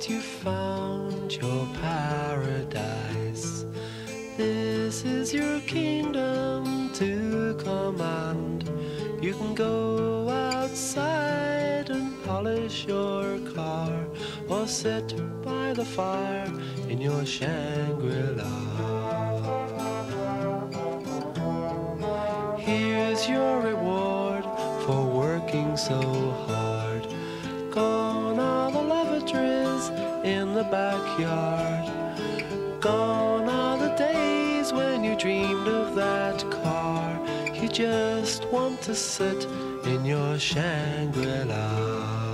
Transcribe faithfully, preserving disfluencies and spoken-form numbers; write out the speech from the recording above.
you found your paradise. This is your kingdom to command. You can go outside and polish your car, or sit by the fire in your Shangri-La. Here's your reward for working so hard. Gone are the lavatories in the backyard. Gone are the days when you dreamed of that car. You just want to sit in your Shangri-La.